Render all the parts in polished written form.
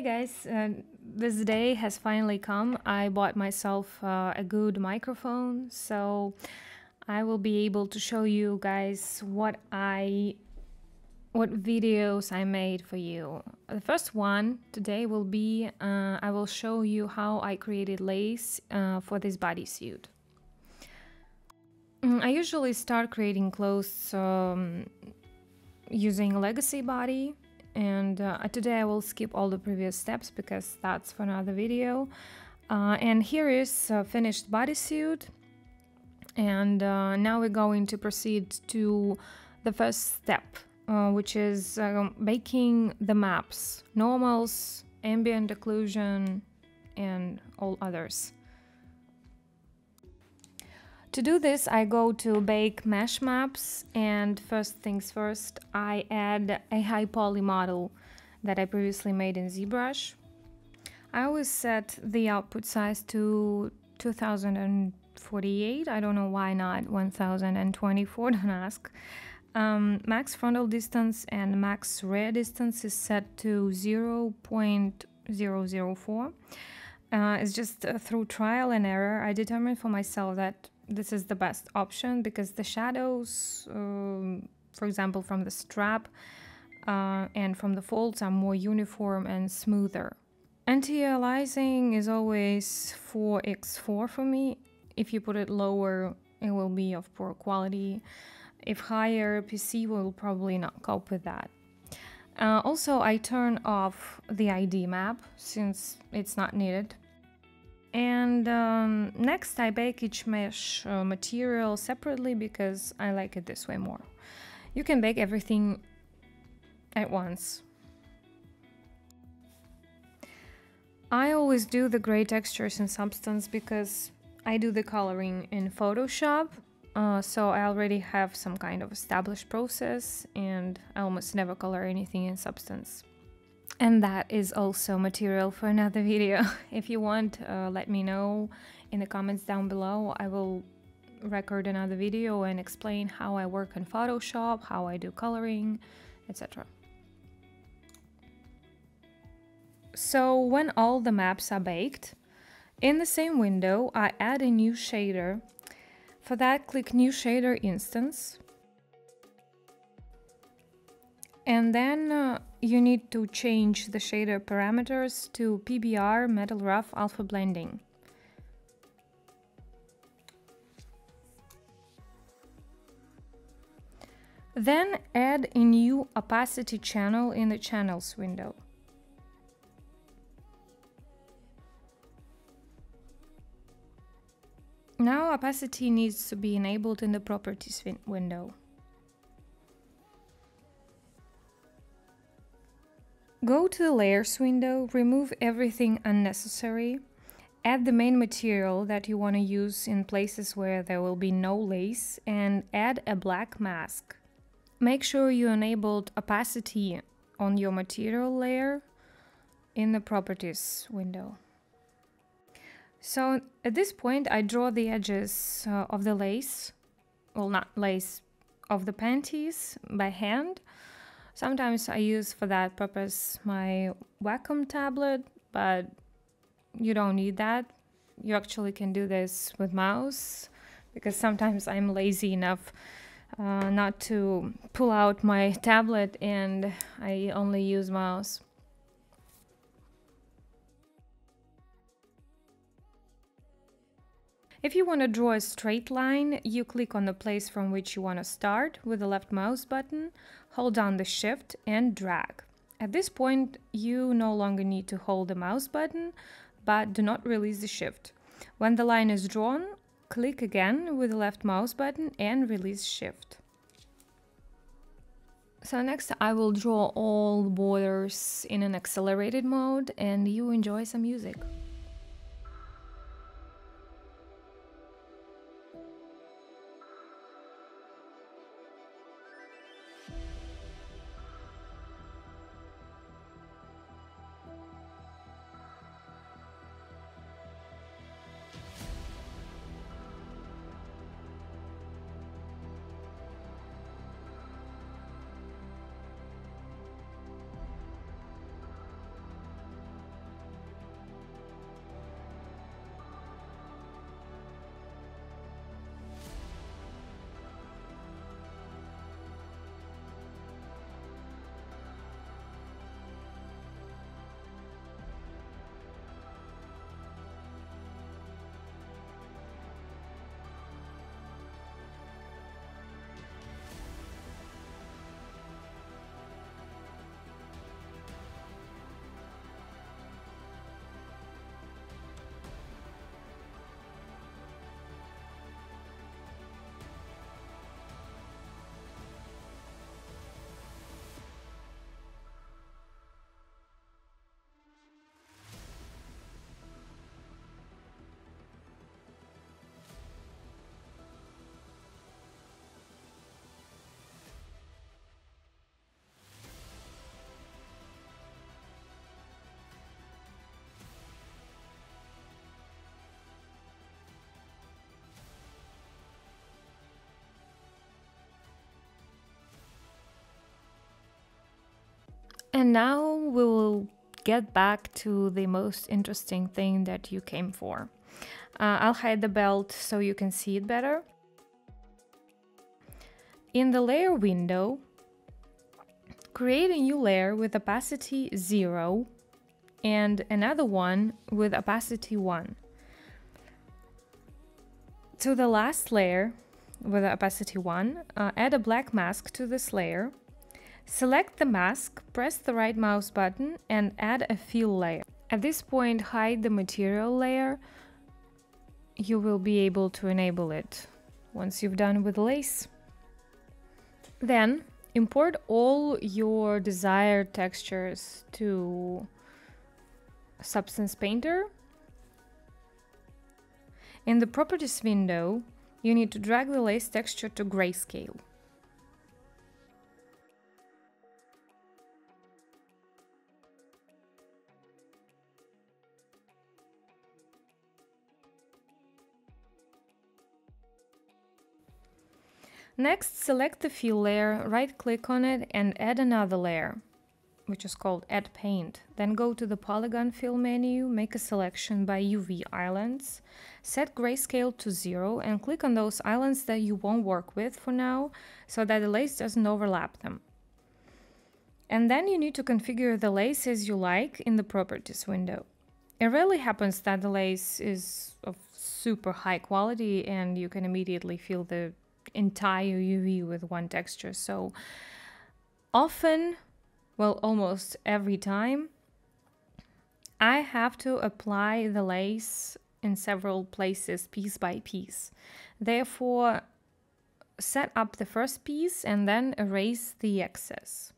Hey guys, this day has finally come. I bought myself a good microphone, so I will be able to show you guys what videos I made for you. The first one today will be I will show you how I created lace for this bodysuit. I usually start creating clothes using legacy body, and today I will skip all the previous steps because that's for another video. And here is a finished bodysuit, and now we're going to proceed to the first step, which is making the maps: normals, ambient occlusion, and all others. To do this, I go to Bake Mesh Maps, and first things first, I add a high poly model that I previously made in ZBrush. I always set the output size to 2048, I don't know why not 1024, don't ask. Max frontal distance and max rear distance is set to 0.004. It's just through trial and error I determined for myself that this is the best option because the shadows, for example, from the strap and from the folds are more uniform and smoother. Anti-aliasing is always 4x4 for me. If you put it lower, it will be of poor quality. If higher, PC will probably not cope with that. Also, I turn off the ID map since it's not needed. And next I bake each mesh material separately because I like it this way more. You can bake everything at once. I always do the gray textures in Substance because I do the coloring in Photoshop, so I already have some kind of established process and I almost never color anything in Substance. And that is also material for another video. If you want, let me know in the comments down below. I will record another video and explain how I work in Photoshop, how I do coloring, etc. So when all the maps are baked, in the same window I add a new shader. For that, click New Shader Instance. And then you need to change the shader parameters to PBR Metal Rough Alpha Blending. Then add a new opacity channel in the Channels window. Now opacity needs to be enabled in the Properties window. Go to the Layers window, remove everything unnecessary, add the main material that you want to use in places where there will be no lace, and add a black mask. Make sure you enabled opacity on your material layer in the Properties window. So at this point I draw the edges of the lace, well, not lace, of the panties by hand. Sometimes I use for that purpose my Wacom tablet, but you don't need that. You actually can do this with mouse, because sometimes I'm lazy enough not to pull out my tablet and I only use mouse. If you want to draw a straight line, you click on the place from which you want to start with the left mouse button, hold down the Shift and drag. At this point, you no longer need to hold the mouse button, but do not release the Shift. When the line is drawn, click again with the left mouse button and release Shift. So next I will draw all borders in an accelerated mode and you enjoy some music. And now we will get back to the most interesting thing that you came for. I'll hide the belt so you can see it better. In the layer window, create a new layer with opacity 0 and another one with opacity 1. To the last layer with opacity 1, add a black mask to this layer. Select the mask, press the right mouse button and add a fill layer. At this point, hide the material layer. You will be able to enable it once you've done with lace. Then import all your desired textures to Substance Painter. In the Properties window, you need to drag the lace texture to grayscale. Next, select the fill layer, right-click on it and add another layer, which is called Add Paint. Then go to the Polygon Fill menu, make a selection by UV islands, set grayscale to 0 and click on those islands that you won't work with for now, so that the lace doesn't overlap them. And then you need to configure the lace as you like in the Properties window. It rarely happens that the lace is of super high quality and you can immediately feel the entire UV with one texture. So often, well, almost every time, I have to apply the lace in several places piece by piece. Therefore, set up the first piece and then erase the excess.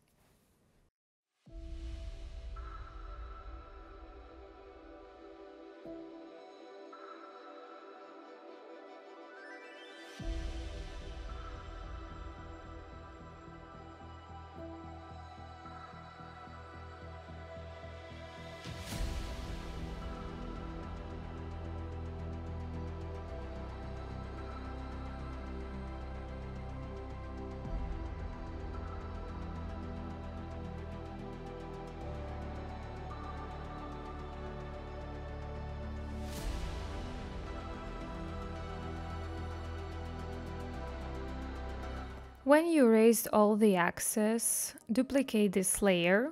When you erased all the excess, duplicate this layer.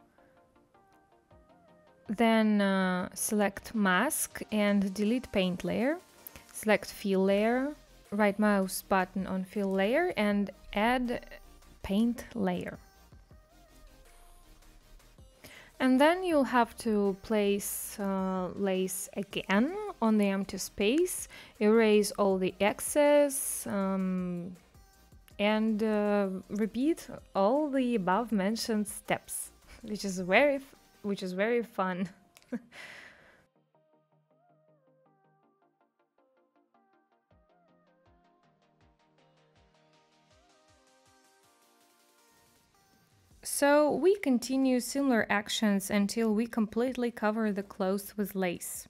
Then select Mask and delete Paint layer. Select Fill layer, right mouse button on Fill layer and add Paint layer. And then you'll have to place lace again on the empty space, erase all the excess, and repeat all the above mentioned steps, which is very fun. So we continue similar actions until we completely cover the clothes with lace.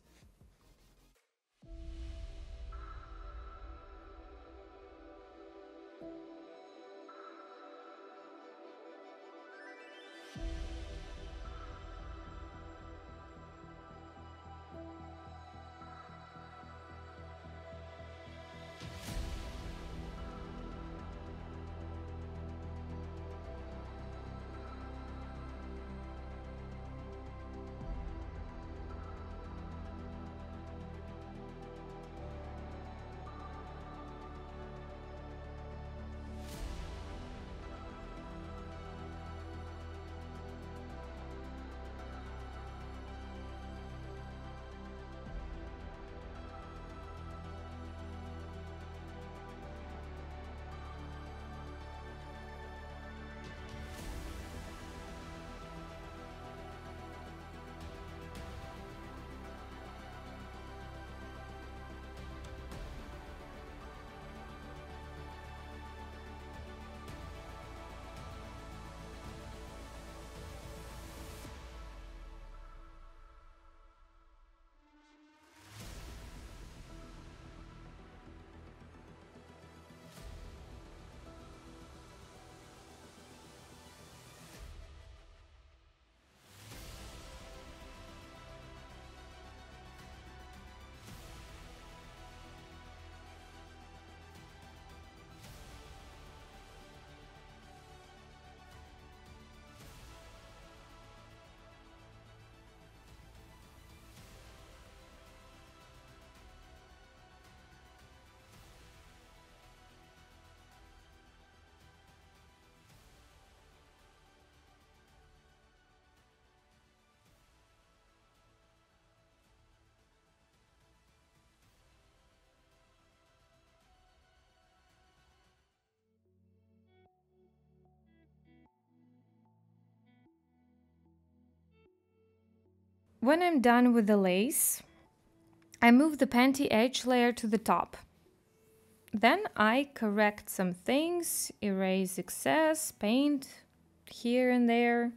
When I'm done with the lace, I move the panty edge layer to the top. Then I correct some things, erase excess, paint here and there.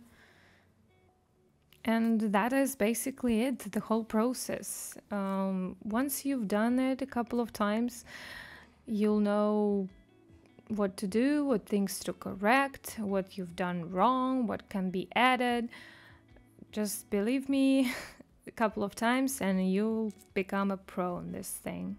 And that is basically it, the whole process. Once you've done it a couple of times, you'll know what to do, what things to correct, what you've done wrong, what can be added. Just believe me a couple of times and you'll become a pro in this thing.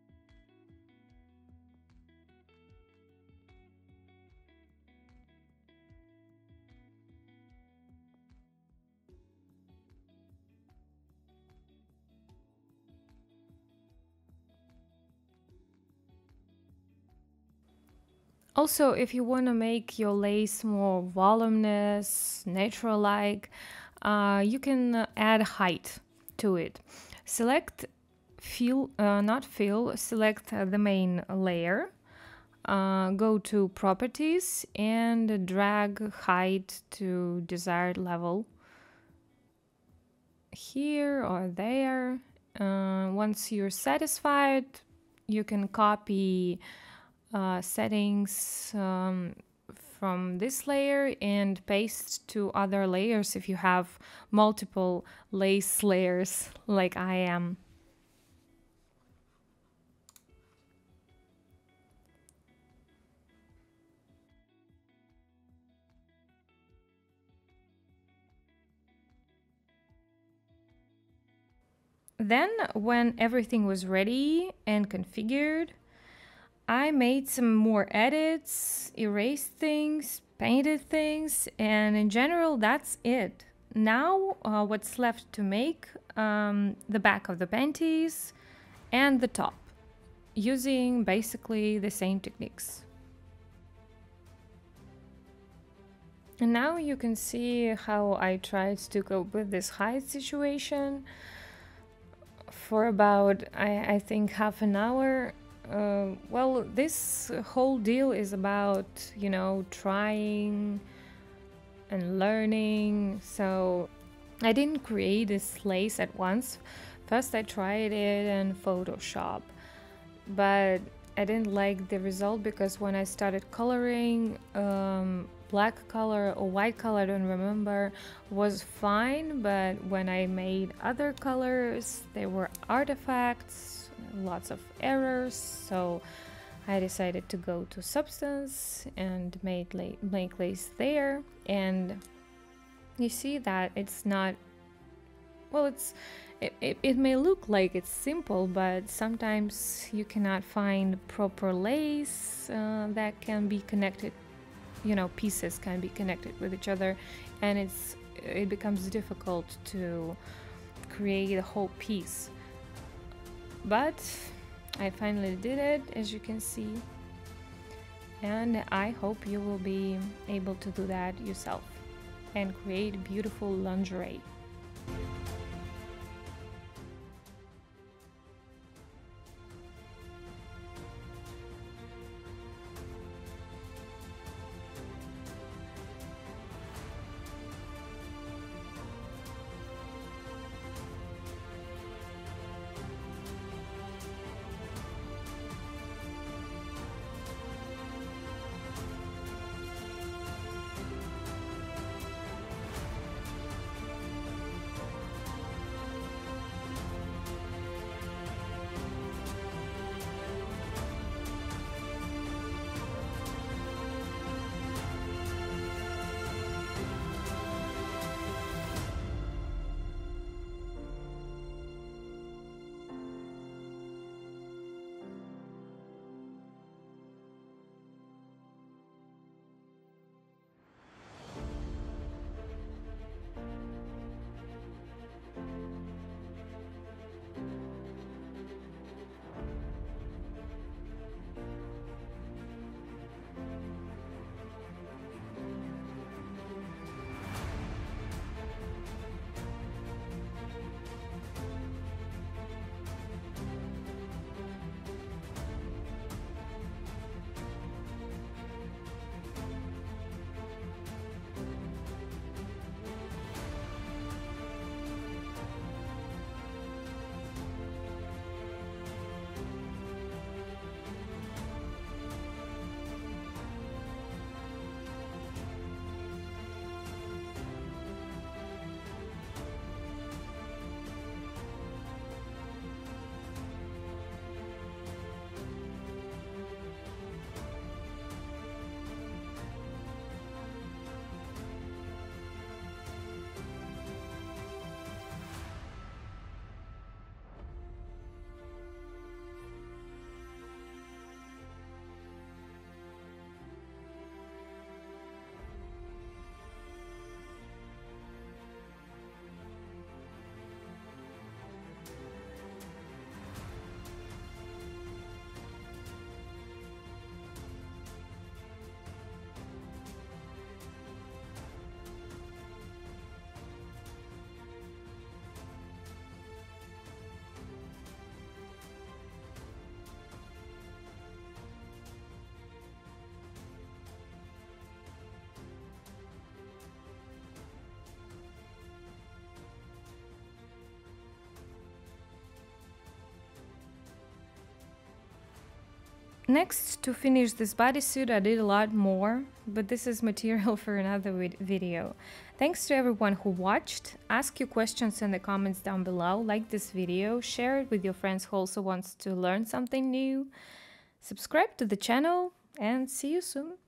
Also, if you want to make your lace more voluminous, natural-like, you can add height to it. Select fill, not fill, select the main layer. Go to properties and drag height to desired level. Here or there. Once you're satisfied, you can copy settings from this layer and paste to other layers if you have multiple lace layers like I am. Then, when everything was ready and configured, I made some more edits, erased things, painted things, and in general, that's it. Now, what's left to make the back of the panties and the top, using basically the same techniques. And now you can see how I tried to cope with this height situation for about, I think, half an hour. Well, this whole deal is about, you know, trying and learning. So I didn't create this lace at once. First I tried it in Photoshop, but I didn't like the result because when I started coloring, black color or white color, I don't remember, was fine, but when I made other colors, there were artifacts, lots of errors, so I decided to go to Substance and make lace there. And you see that it's not, well, it may look like it's simple, but sometimes you cannot find proper lace that can be connected, you know, pieces can be connected with each other, and it becomes difficult to create a whole piece. But I finally did it, as you can see, and I hope you will be able to do that yourself and create beautiful lingerie. Next, to finish this bodysuit, I did a lot more, but this is material for another video. Thanks to everyone who watched. Ask your questions in the comments down below, like this video, share it with your friends who also wants to learn something new, subscribe to the channel, and see you soon.